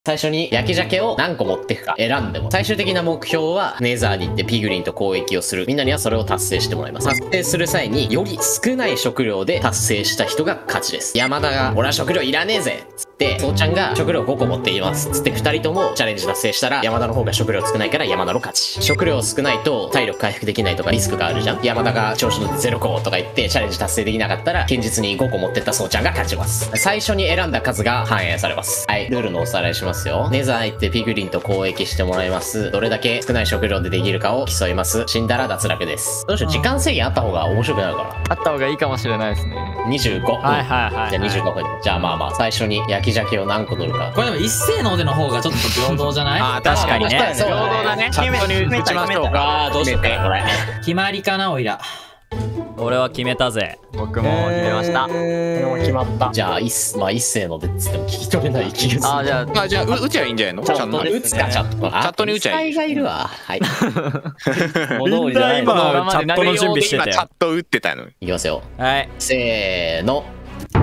最初に焼き鮭を何個持っていくか選んでも、最終的な目標はネザーに行ってピグリンと交易をする。みんなにはそれを達成してもらいます。達成する際により少ない食料で達成した人が勝ちです。山田が俺は食料いらねえぜつってそうちゃんが食料5個持っていますつって2人ともチャレンジ達成したら山田の方が食料少ないから山田の勝ち。食料少ないと体力回復できないとかリスクがあるじゃん。山田が調子乗って0個とか言ってチャレンジ達成できなかったら堅実に5個持ってったそうちゃんが勝ちます。最初に選んだ数が反映されます。はい、ルールのおさらいしますよ。ネザー行ってピグリンと交易してもらいます。どれだけ少ない食料でできるかを競います。死んだら脱落です。どうしよう、時間制限あった方が面白くなるから。 あった方がいいかもしれないですね。 25分。 はいはいはい。 じゃあ25分。じゃあまあまあ、最初に焼き鮭を何個取るか。 これでも一斉のでの方がちょっと平等じゃない？ ああ、確かにね。 そう平等だね。 チャットに打ちましょうか。 あーどうしようかなこれ。 決まりかな、おいら。 俺は決めたぜ。僕も決めました。 これも決まった。じゃあまあ一斉のでっつっても聞き取れない気がする。 ああ、じゃあ、 じゃあ打ちゃいいんじゃないの？ちゃんと打つかチャット。チャットに打ちゃいい。 がいるわ。はい。 みんな今チャットの準備して今て。 チャット打ってたのに。 いきますよ。 はい。 せーの。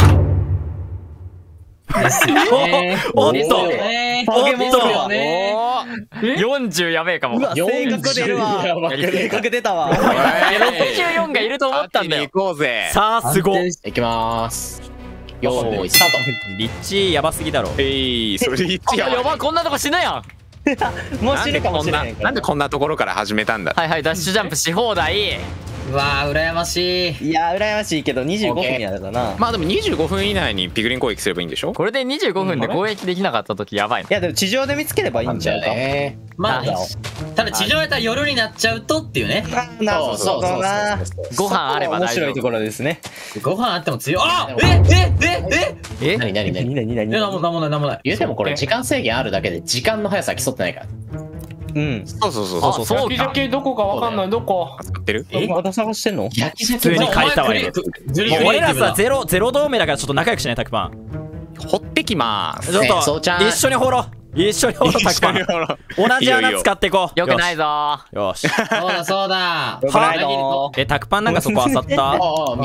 おっとポケモンだよね。40やべえかも。 正確出るわ。 正確出たわ。64がいると思ったんだよ。 行こうぜ。 さあ、すごい。 いきます。よーいスタート。 リッチやばすぎだろ。 それ一応やば、こんなとこ死ぬやん。 もう死ぬかもしれない。なんでこんなところから始めたんだ。 はいはい、ダッシュジャンプし放題。 うわー、羨ましい。 いや羨ましいけど25分やだな。 まあでも25分以内にピグリン攻撃すればいいんでしょ。 これで25分で攻撃できなかった時やばいな。 いやでも地上で見つければいいんじゃうか。 まあただ地上やったら夜になっちゃうとっていうね。 なるほどな。 ご飯あれば大丈夫。 面白いところですね。 ご飯あっても強い。あ何なんもない。 言うてもこれ時間制限あるだけで時間の速さ競ってないから。 うん。 そうそうか。 どこかわかんない。どこ使ってる？ まだ探してんの？ 焼き普通に変えたわ今。もう俺らさゼロ同盟だからちょっと仲良くしないタクパン。 掘ってきます。 ちょっと一緒に掘ろう。一緒に掘ろうタクパン。同じ穴使っていこう。よくないぞ。よし。 そうだ。 タクパンなんかそこ漁った？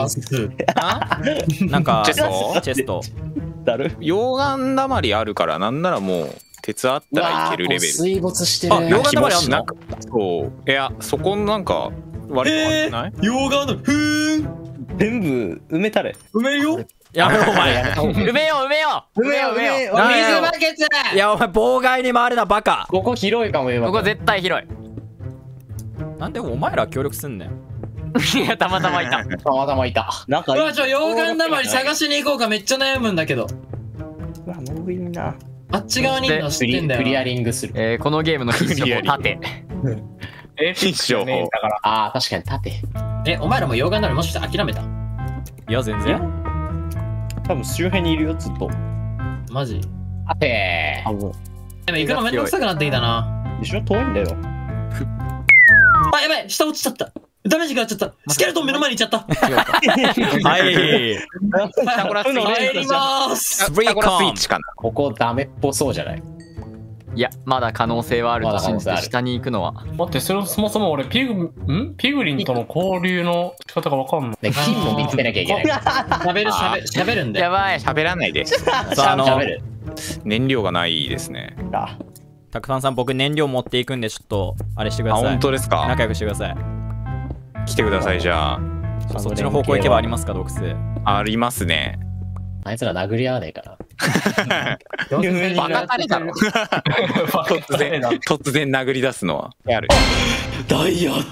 なんかチェスト。 溶岩だまりあるからなんならもう鉄あったらいけるレベル。 水没してる。 あ、溶岩だまりあんの？ そう。いや、そこなんか割と悪くない？ 溶岩の全部埋めたれ。 埋めるよ。 やめろお前。埋めよう。 水バケツ。 いやお前妨害に回るなバカ。 ここ広いかもよ。 ここ絶対広い。なんでお前ら協力すんねん。いやたまたまいた。 なんか溶岩だまり探しに行こうかめっちゃ悩むんだけど。 うわもういいな。 あっち側にいるの知ってんだよ。 クリアリングする。 このゲームの必勝法縦。 必勝法。 ああ確かに縦。 お前らも溶岩だまりもしかして諦めた？ いや全然。 多分周辺にいるよずっと。 マジ？ 縦。 でも行くのめんどくさくなってきたな。 一緒遠いんだよ。 あやばい下落ちちゃった。ダメージがやっちゃった。スケルトン目の前に行っちゃった。 はい。 帰ります。 スイッチかな。 ここダメっぽそうじゃない？ いやまだ可能性はあると信じて下に行くのは。 待ってそもそも俺ピグリンとの交流の仕方がわかんない。 金も見つけなきゃいけない。 喋るんで。 やばい。 喋らないで。 喋る。 燃料がないですね。 たくさん僕燃料持っていくんでちょっとあれしてください。 本当ですか？ 仲良くしてください。 来てくださいじゃあ。 そっちの方向行けばありますか洞窟？ ありますね。 あいつら殴り合わねえかな。 バカタレだろ。突然殴り出すのは。 ダイヤあった。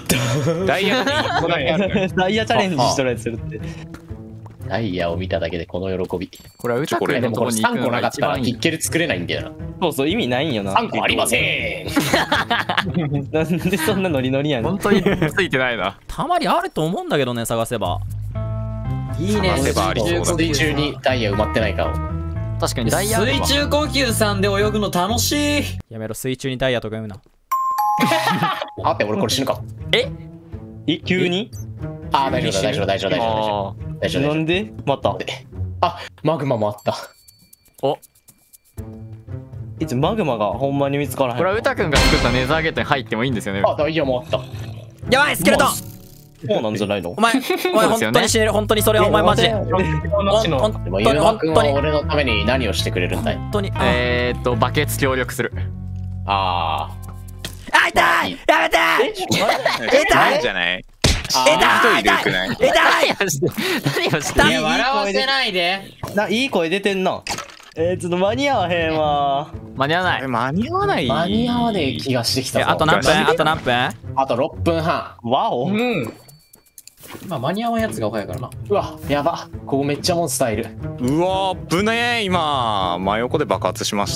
ダイヤチャレンジしとるやつするって。 ダイヤを見ただけでこの喜び。 これは歌くんのとこに行く 3個なかったらヒッケル作れないんだよな。 そう意味ないんよな。 3個ありません。 なんでそんなノリノリやねん。 本当についてないな。たまにあると思うんだけどね探せば。 いいね。 水中にダイヤ埋まってないかを。 確かにダイヤ。 水中呼吸さんで泳ぐの楽しい。 やめろ水中にダイヤとか言うな。 あって俺これ死ぬかも。 急に？ あ大丈夫。 なんでまた？ あマグマもあった。 お。 いつマグマがほんまに見つからへん。 これは歌くんが作ったネザーゲートに入ってもいいんですよね。 あダイヤもあった。 やばいスケルトン。 そうなんじゃないの？ お前本当に死ねる。本当にそれはお前マジで。本でもゆうまくんは俺のために何をしてくれるんだい？ 本当に。 バケツ協力する。 ああ、痛い。やめて。 痛いじゃない。 痛い。 痛い。 何をしていや、笑わせないで。 いい声出てんな。ちょっと間に合わへんわ。 間に合わない。 間に合わない。 間に合わねえ気がしてきたぞ。 あと何分？あと何分？ あと6分半。 わお。 まあ間に合わんやつが早いからな。 うわ、やば。ここめっちゃモンスターいる。 うわ危ねえ。今真横で爆発しました。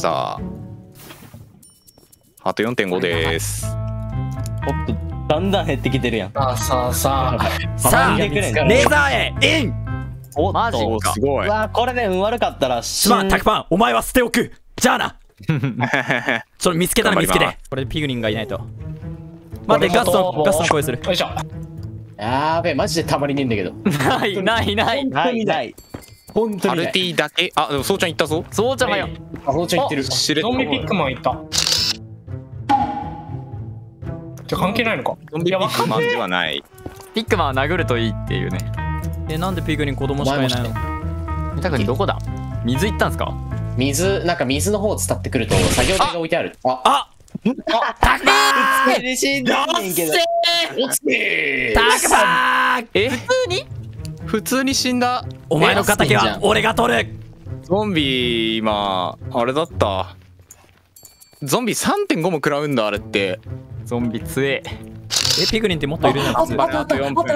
あと 4.5 です。 おっとだんだん減ってきてるやん。 さあさあレーザーへイン。 おっマジとか。 すごい。 うわこれね運悪かったらすまんタクパン、お前は捨ておく。じゃあな。それ見つけたら見つけて。これでピグリンがいないと。待って、ガストン声する。 よいしょ。 やーべえ、マジでたまりねえんだけど。 ない本当にアルティだけ。あでもそうちゃん行ったぞ。 そうちゃんがよ。 あ、そうちゃん言ってる。 しれっとゾンビピックマンいた。じゃ関係ないのか。 ゾンビピックマンではない。 ピックマンは殴るといいっていうね。 なんでピグリン子供しかいないの？ たくんどこだ？水行ったんすか？ 水、なんか水の方を伝ってくると作業台が置いてある。あ、 タクパーン。 苦しんでんねんけど。 タクパーン。 普通に死んだ。 お前の敵は俺が取る。 ゾンビ今あれだった。ゾンビ 3.5 も食らうんだあれって。 ゾンビ強え。 ピグリンってもっといるんだ。 あと4分。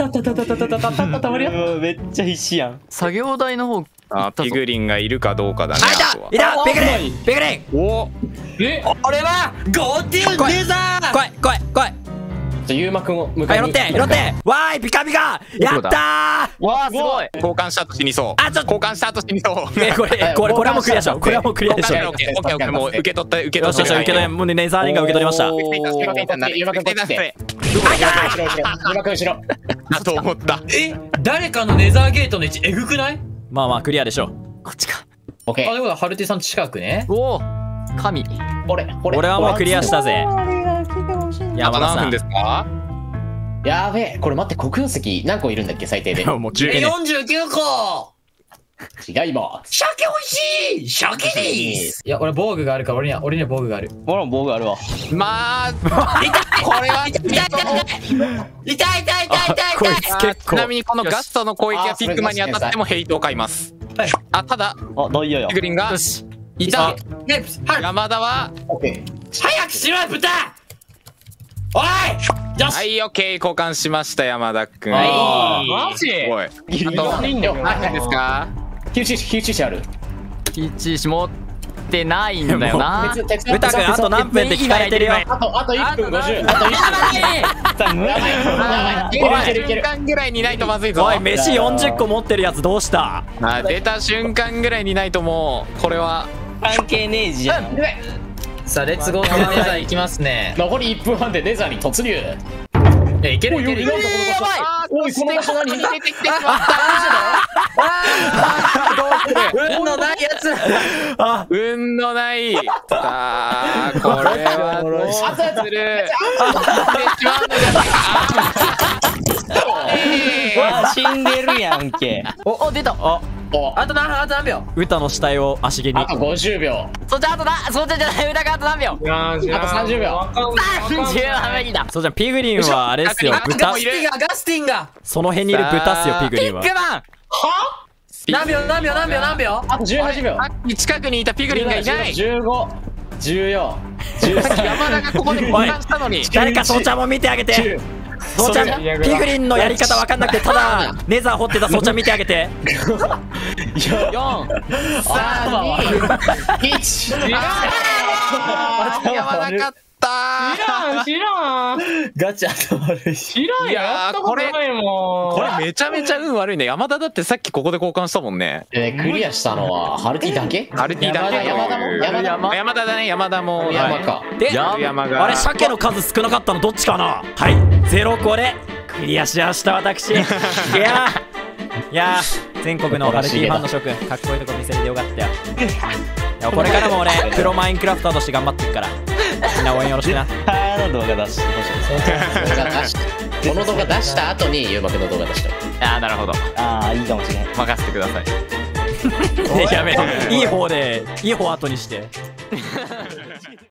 めっちゃ必死やん。 作業台の方。 ピグリンがいるかどうかだね。 いたピグリン。 お。 俺はゴーティーレザー。 来い。 じゃゆうまくんを迎えに。 拾って。わーいピカピカ。やったー。 わーすごい。 交換した後死にそう。交換した後死にそう。 これはもうクリアでしょ。これはもうクリアでしょ。 オッケーもう受け取った。 よし受け取れ。もうねネザーリンが受け取りました。 ゆうまくんこっち来て。ゆうまくん後ろ。 だと思った。 誰かのネザーゲートの位置えぐくない？ まあクリアでしょ。 こっちか。 オッケー。 あ、でもハルティさん近くね。 おお。神。 俺はもうクリアしたぜ。 山田さんですか？ やべえ、これ待って、黒曜石何個いるんだっけ最低で。 もう 49個。 違います。 鮭美味しい。鮭です。いや、俺防具があるから、俺には防具がある。 俺も防具あるわ。 まあこれは痛い。 こいつ結構。 ちなみにこのガストの攻撃がピックマンに当たってもヘイトを買います。あ、ただどういうよ。 ピグリンがいた。山田は早くしろよ豚。おい。よし。 はい、オッケー、交換しました山田くん。 マジ？ すごい。 何ですか？ 火打ちある。 火打ち持ってないんだよな。 歌くんあと何分って聞かれてるよ。 あと1分50。あと1分。やばい。いける。 瞬間ぐらいにないとまずいぞ。 おい飯40個持ってるやつどうした？ 出た瞬間ぐらいにないともうこれは関係ねえじゃん。 さあレッツゴーネザー行きますね。 残り1分半でネザーに突入。 いける。 おい、この場所何？ 出てきてしまった。 運のないやつ。 運のない。さあこれはどうする？ 死んでるやんけ。 お出た。あと何秒？ 歌の死体を足毛に。 あと50秒。 そうちゃんじゃない歌があと何秒？ あと30秒。 30秒だ。 そうじゃんピグリンはあれっすよ豚。 ガスティンが。 その辺にいる豚っすよピグリンは。 ピックマン。 何秒？ あと18秒。 近くにいたピグリンがいない。 15、14、13。 山田がここで交換したのに。 誰かそうちゃんも見てあげて。そうちゃんピグリンのやり方わかんなくてただネザー掘ってたそうちゃん見てあげて。 4、3、2、1。 やばなかった。 知らん。 ガチャと悪いし。 知らん。やったことないもん。 これめちゃめちゃ運悪いね。山田だってさっきここで交換したもんね。 クリアしたのはハルティだけ？ ハルティだけ。山田だね。山田も山か。 で山があれ鮭の数少なかったのどっちかな。はい0個でクリアしました私。いや全国のハルティファンの諸君かっこいいとこ見せれてよかったよ。いやこれからも俺プロマインクラフターとして頑張っていくからみんな応援よろしくな。 動画出してほしい。 この動画出した後にゆうまくんの動画出したよ。 ああなるほど、 ああいいかもしれない。 任せてください。 やめろ、いい方後にして